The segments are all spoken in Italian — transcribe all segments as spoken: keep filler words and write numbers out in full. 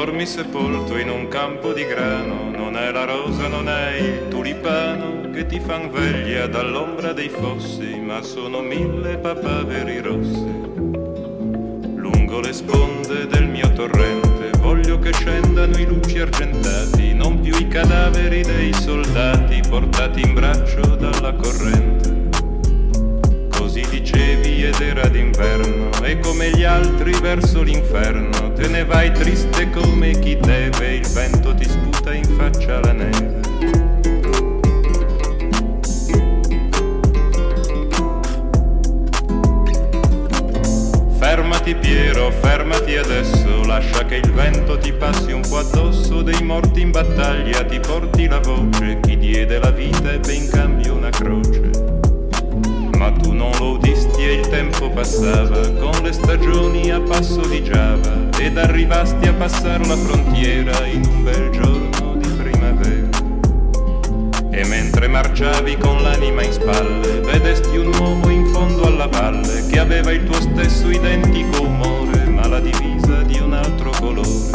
Dormi sepolto in un campo di grano, non è la rosa, non è il tulipano che ti fan veglia dall'ombra dei fossi, ma sono mille papaveri rossi. Lungo le sponde del mio torrente voglio che scendano i luci argentati, non più i cadaveri dei soldati portati in braccio dalla corrente. Così dicevi ed era d'inverno, e come gli altri verso l'inferno te ne vai triste come chi deve, il vento ti sputa in faccia la neve. Fermati Piero, fermati adesso, lascia che il vento ti passi un po' addosso, dei morti in battaglia ti porti la voce, chi diede la vita ebbe in cambio una croce. Ma tu non lo udisti e il tempo passava, con le stagioni a passo di Giava, ed arrivasti a passare la frontiera in un bel giorno di primavera. E mentre marciavi con l'anima in spalle, vedesti un uomo in fondo alla valle, che aveva il tuo stesso identico umore, ma la divisa di un altro colore.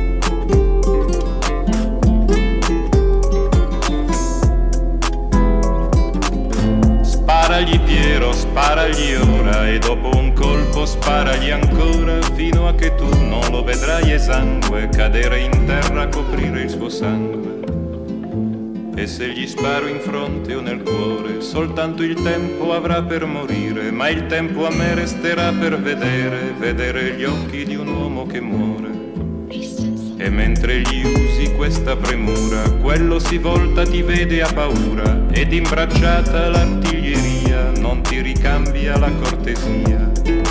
Sparagli Piero, sparagli ora, e dopo un colpo sparagli ancora, fino a che tu non lo vedrai esangue cadere in terra a coprire il suo sangue. E se gli sparo in fronte o nel cuore, soltanto il tempo avrà per morire, ma il tempo a me resterà per vedere, vedere gli occhi di un uomo che muore. E mentre gli usi questa premura, quello si volta, ti vede a paura, ed imbracciata l'artiglieria non ti ricambia la cortesia.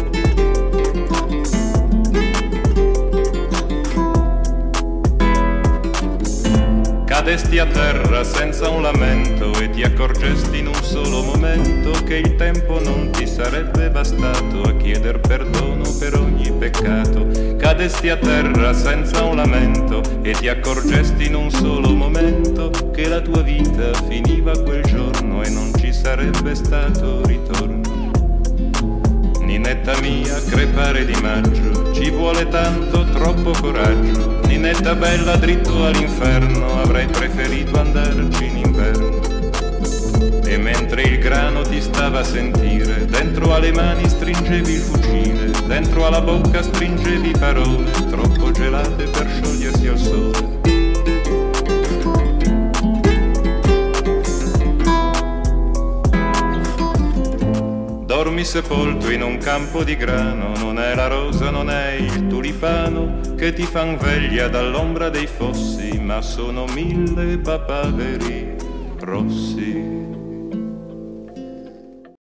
Cadesti a terra senza un lamento e ti accorgesti in un solo momento che il tempo non ti sarebbe bastato a chieder perdono per ogni peccato. Cadesti a terra senza un lamento e ti accorgesti in un solo momento che la tua vita finiva quel giorno e non ci sarebbe stato ritorno. Ninetta mia, crepare di maggio, ci vuole tanto, troppo coraggio. Ninetta bella, dritto all'inferno, avrei preferito andarci in inverno. E mentre il grano ti stava a sentire, dentro alle mani stringevi il fucile, dentro alla bocca stringevi parole troppo gelate per sciogliersi al sole. Dormi sepolto in un campo di grano, non è la rosa, non è il tulipano che ti fan veglia dall'ombra dei fossi, ma sono mille papaveri rossi.